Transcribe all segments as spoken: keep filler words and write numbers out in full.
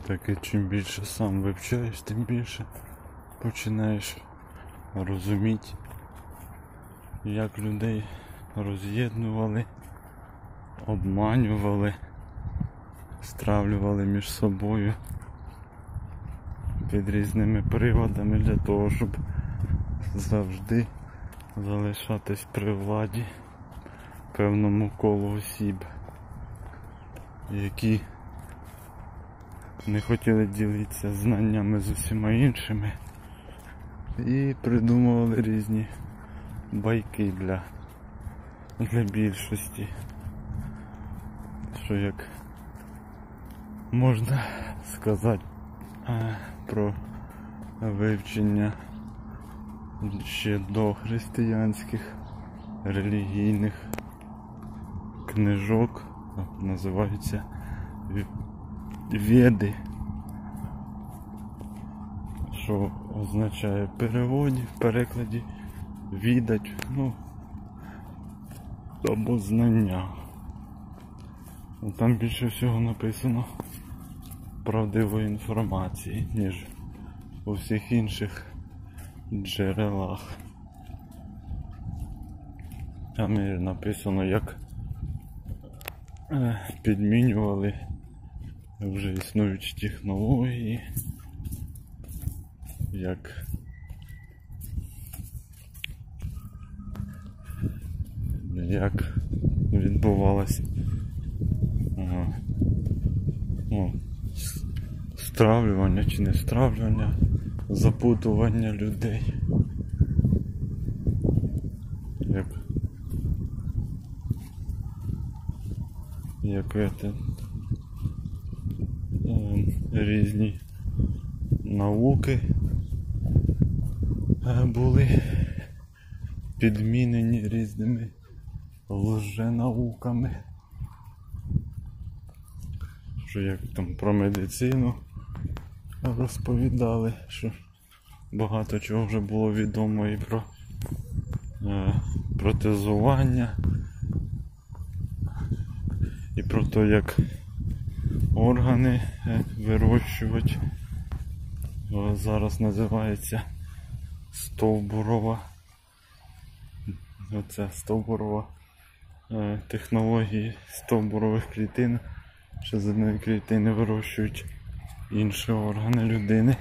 Так і чим більше сам вивчаєш, тим більше починаєш розуміти, як людей роз'єднували, обманювали, стравлювали між собою під різними приводами для того, щоб завжди залишатись при владі певному колу осіб, які не хотіли ділитися знаннями з усіма іншими і придумували різні байки для, для більшості, що як можна сказати про вивчення ще до християнських релігійних книжок, називаються Веди, що означає в переводі, в перекладі відать, ну, або знання. Там більше всього написано правдивої інформації, ніж у всіх інших джерелах. Там написано, як підмінювали вже існуючі технології, як як відбувалося ну, стравлювання чи не стравлювання, запутування людей. Як як это, різні науки були підмінені різними лженауками. Що як там про медицину розповідали, що багато чого вже було відомо і про е, протезування, і про те, як органи вирощувати. Зараз називається стовбурова, оця стовбурова технології стовбурових клітин, що з одної клітини вирощують інші органи людини,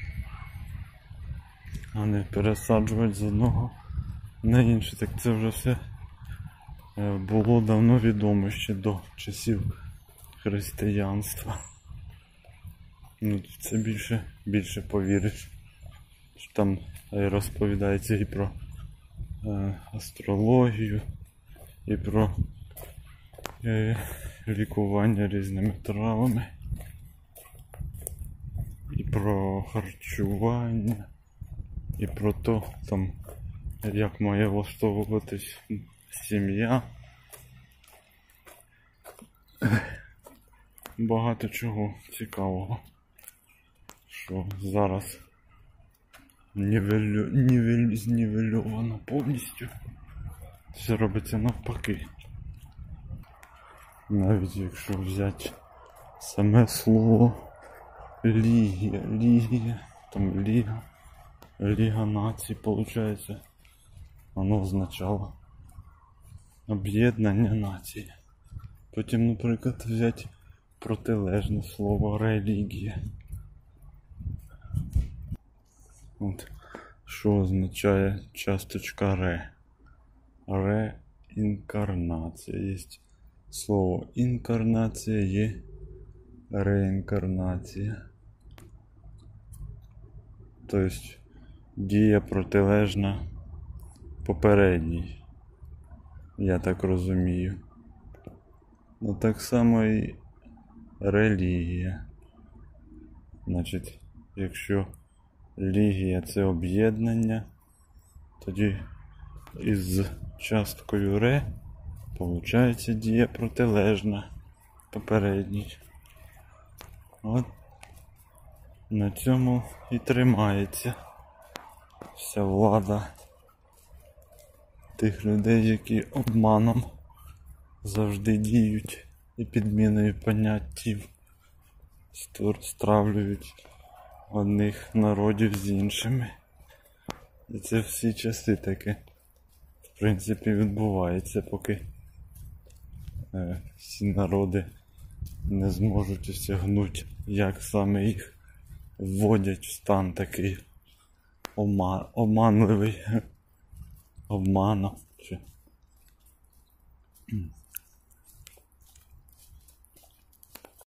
а не пересаджувати з одного на інше. Так це вже все було давно відомо ще до часів християнства. Ну, це більше, більше повіриш. Що там розповідається і про е, астрологію, і про е, лікування різними травами, і про харчування, і про те, там, як має влаштовуватись сім'я. Багато чого цікавого, що зараз нівелю... нівель... знівельовано повністю. Все робиться навпаки. Навіть якщо взяти саме слово лігія, лігія, там ліга, ліга націй, виходить, воно означало об'єднання нації. Потім, наприклад, взяти протилежне слово релігія. От, що означає часточка ре? Реінкарнація. Є слово інкарнація, є реінкарнація. Тобто дія протилежна попередній. Я так розумію. Ну так само і релігія. Значить, якщо лігія це об'єднання, тоді із часткою ре виходить дія протилежна попередній. От на цьому і тримається вся влада тих людей, які обманом завжди діють і підміною поняттів стур- стравлюють одних народів з іншими. І це всі часи таке, в принципі, відбувається, поки е, всі народи не зможуть осягнути, як саме їх вводять в стан такий ома- оманливий, обману. Чи